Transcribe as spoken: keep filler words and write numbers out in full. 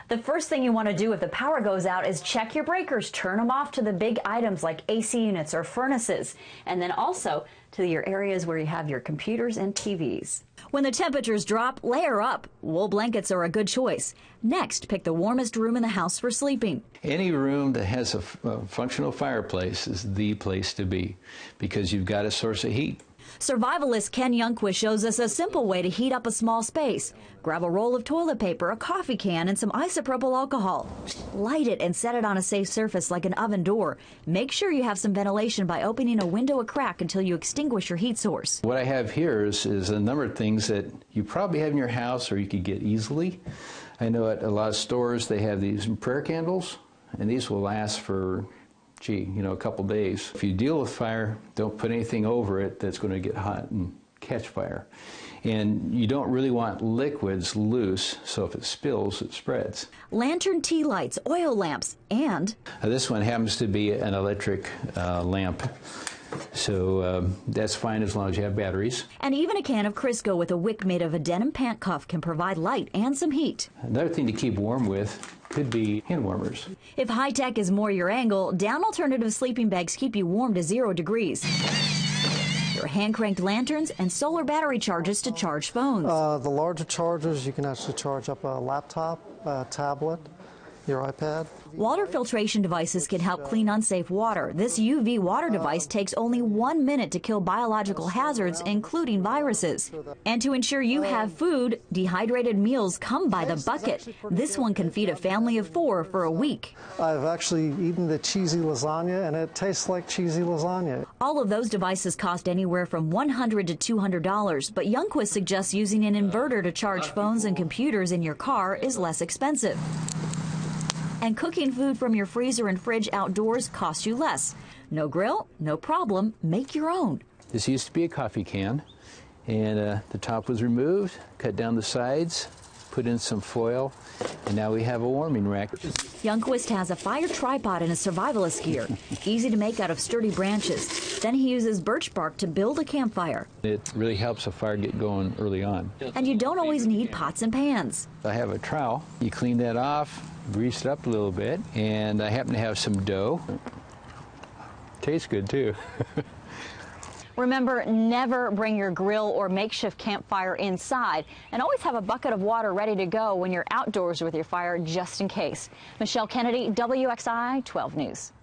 The first thing you want to do if the power goes out is check your breakers. Turn them off to the big items like A C units or furnaces, and then also to your areas where you have your computers and T Vs. When the temperatures drop, layer up. Wool blankets are a good choice. Next, pick the warmest room in the house for sleeping. Any room that has a, a functional fireplace is the place to be because you've got a source of heat. Survivalist Ken Youngquist shows us a simple way to heat up a small space. Grab a roll of toilet paper, a coffee can, and some isopropyl alcohol. Light it and set it on a safe surface like an oven door. Make sure you have some ventilation by opening a window a crack until you extinguish your heat source. What I have here is, is a number of things that you probably have in your house or you could get easily. I know at a lot of stores they have these prayer candles, and these will last for gee, you know, a couple days. If you deal with fire, don't put anything over it that's going to get hot and catch fire. And you don't really want liquids loose, so if it spills, it spreads. Lantern tea lights, oil lamps, and... Uh, this one happens to be an electric uh, lamp. So um, that's fine as long as you have batteries. And even a can of Crisco with a wick made of a denim pant cuff can provide light and some heat. Another thing to keep warm with could be hand warmers. If high-tech is more your angle, down alternative sleeping bags keep you warm to zero degrees. There are hand-cranked lanterns and solar battery chargers to charge phones. Uh, the larger chargers, you can actually charge up a laptop, a tablet, your iPad. Water filtration devices can help clean unsafe water. This U V water device takes only one minute to kill biological hazards, including viruses. And to ensure you have food, dehydrated meals come by the bucket. This one can feed a family of four for a week. I've actually eaten the cheesy lasagna, and it tastes like cheesy lasagna. All of those devices cost anywhere from one hundred dollars to two hundred dollars, but Youngquist suggests using an inverter to charge phones and computers in your car is less expensive. And cooking food from your freezer and fridge outdoors costs you less. No grill, no problem. Make your own. This used to be a coffee can, and uh, the top was removed, cut down the sides, put in some foil, and now we have a warming rack. Youngquist has a fire tripod and a survivalist gear, easy to make out of sturdy branches. Then he uses birch bark to build a campfire. It really helps a fire get going early on. And you don't always need pots and pans. I have a trowel. You clean that off, grease it up a little bit, and I happen to have some dough. Tastes good too. Remember, never bring your grill or makeshift campfire inside, and always have a bucket of water ready to go when you're outdoors with your fire just in case. Michelle Kennedy, W X I I twelve News.